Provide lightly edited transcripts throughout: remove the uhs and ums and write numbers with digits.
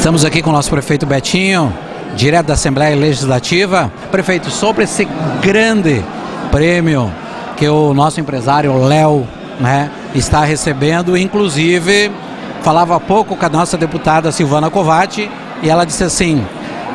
Estamos aqui com o nosso prefeito Betinho, direto da Assembleia Legislativa. Prefeito, sobre esse grande prêmio que o nosso empresário Léo, está recebendo, inclusive falava há pouco com a nossa deputada Silvana Covatti e ela disse assim,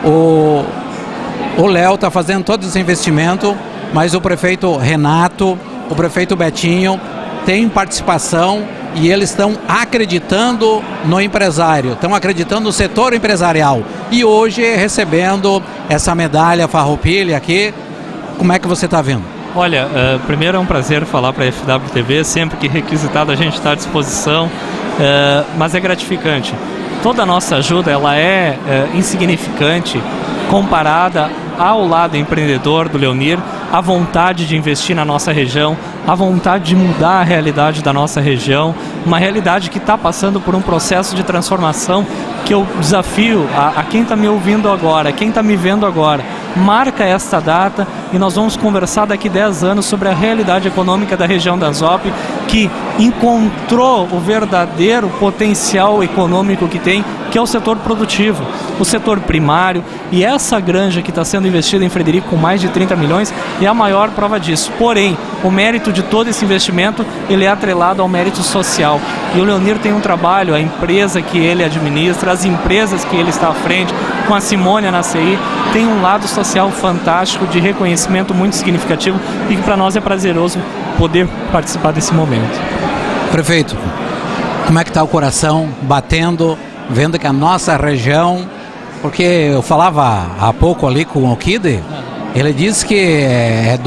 o Léo está fazendo todo esse investimento, mas o prefeito Renato, o prefeito Betinho tem participação e eles estão acreditando no empresário, estão acreditando no setor empresarial. E hoje recebendo essa medalha Farroupilha aqui, como é que você está vendo? Olha, primeiro é um prazer falar para a FWTV, sempre que requisitado a gente está à disposição, mas é gratificante. Toda a nossa ajuda ela é insignificante comparada ao lado empreendedor do Leonir, a vontade de investir na nossa região, a vontade de mudar a realidade da nossa região, uma realidade que está passando por um processo de transformação que eu desafio a quem está me ouvindo agora, quem está me vendo agora, marca esta data e nós vamos conversar daqui 10 anos sobre a realidade econômica da região da Anzope, que encontrou o verdadeiro potencial econômico que tem, que é o setor produtivo, o setor primário, e essa granja que está sendo investida em Frederico com mais de 30 milhões é a maior prova disso. Porém, o mérito de todo esse investimento ele é atrelado ao mérito social. E o Leonir tem um trabalho, a empresa que ele administra, as empresas que ele está à frente, com a Simônia na CI, tem um lado social fantástico, de reconhecimento muito significativo e que para nós é prazeroso poder participar desse momento. Prefeito, como é que está o coração batendo, vendo que a nossa região, porque eu falava há pouco ali com o Kide, ele disse que é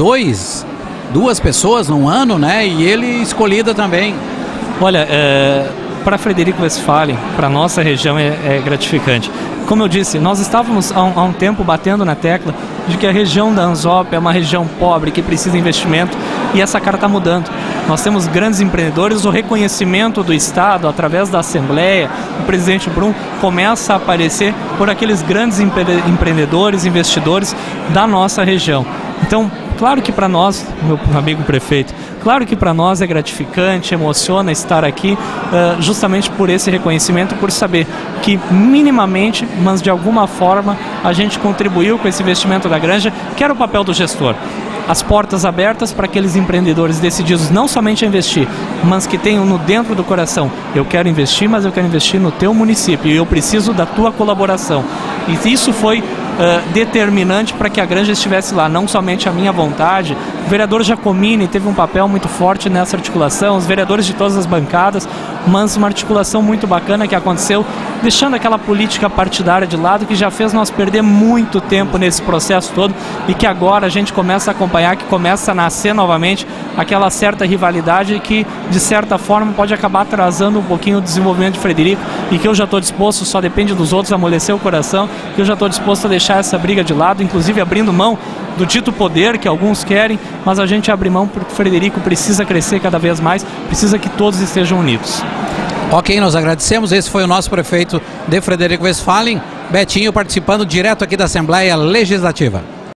duas pessoas num ano, e ele escolhida também. Olha, para Frederico Westphalen, para nossa região é gratificante. Como eu disse, nós estávamos há um tempo batendo na tecla de que a região da Anzope é uma região pobre, que precisa de investimento, e essa cara está mudando. Nós temos grandes empreendedores, o reconhecimento do Estado, através da Assembleia, o presidente Brum começa a aparecer por aqueles grandes empreendedores, investidores da nossa região. Então, claro que para nós, meu amigo prefeito, claro que para nós é gratificante, emociona estar aqui justamente por esse reconhecimento, por saber que minimamente, mas de alguma forma, a gente contribuiu com esse investimento da granja, que era o papel do gestor. As portas abertas para aqueles empreendedores decididos não somente a investir, mas que tenham no dentro do coração, eu quero investir, mas eu quero investir no teu município e eu preciso da tua colaboração. E isso foi determinante para que a granja estivesse lá, não somente a minha vontade. O vereador Giacomini teve um papel muito forte nessa articulação, os vereadores de todas as bancadas, mas uma articulação muito bacana que aconteceu, deixando aquela política partidária de lado, que já fez nós perder muito tempo nesse processo todo e que agora a gente começa a acompanhar, que começa a nascer novamente aquela certa rivalidade que, de certa forma, pode acabar atrasando um pouquinho o desenvolvimento de Frederico, e que eu já estou disposto, só depende dos outros amolecer o coração, que eu já estou disposto a deixar essa briga de lado, inclusive abrindo mão do dito poder que alguns querem, mas a gente abre mão porque o Frederico precisa crescer cada vez mais, precisa que todos estejam unidos. Ok, nós agradecemos. Esse foi o nosso prefeito de Frederico Westphalen, Betinho, participando direto aqui da Assembleia Legislativa.